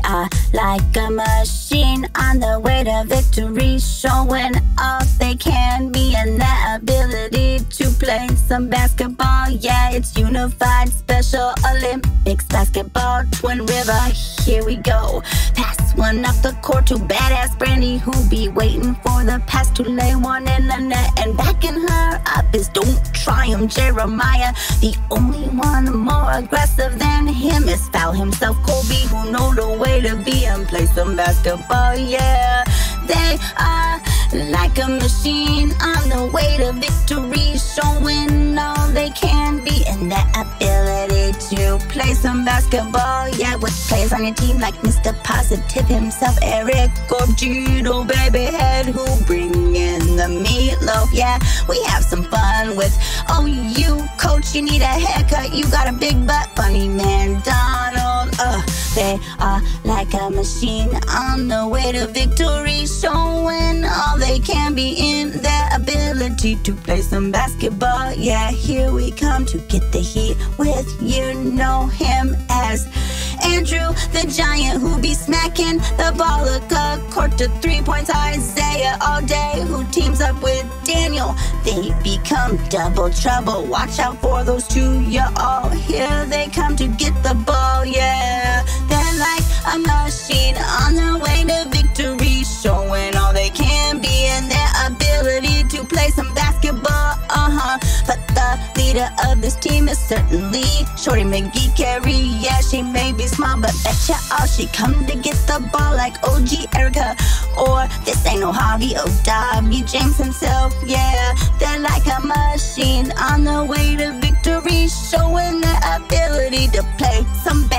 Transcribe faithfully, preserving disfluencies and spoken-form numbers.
are like a machine on the way to victory, showing all they can be and their ability to play some basketball. Yeah, it's unified Special Olympics basketball. Twin River, here we go. Pass one off the court to badass Brandy, who be waiting for the pass to lay one in the net. And backing her up is Don't Try Him Jeremiah. The only one more aggressive than him is Foul himself Kobe, who know the way to be and play some basketball. Yeah, they are like a machine on the way to victory, showing all they can be and their ability to play some basketball. Yeah, with players on your team like Mister Positive himself, Eric or Gito, baby head, who bring in the meatloaf. Yeah, we have some fun with oh you coach, you need a haircut, you got a big butt, funny man Donald. Uh, they are like a machine on the way to victory, showing all they can be in their ability to play some basketball. Yeah, here we come to get the heat with, you know him as Andrew the Giant, who be smacking the ball a court to three points. Isaiah all day, who teams up with Daniel. They become double trouble. Watch out for those two, y'all. Here they come to get the ball. Yeah, they're like a machine on their way to victory, showing all they can be and their ability to play some basketball. Uh-huh. But the leader of this team is certainly Shorty McGee Carey. Yeah, she may be small, but betcha all she come to get the ball like O G Erica. Or this ain't no hobby, oh Doggy James himself. Yeah, they're like a machine on the way to victory, showing their ability to play some basketball.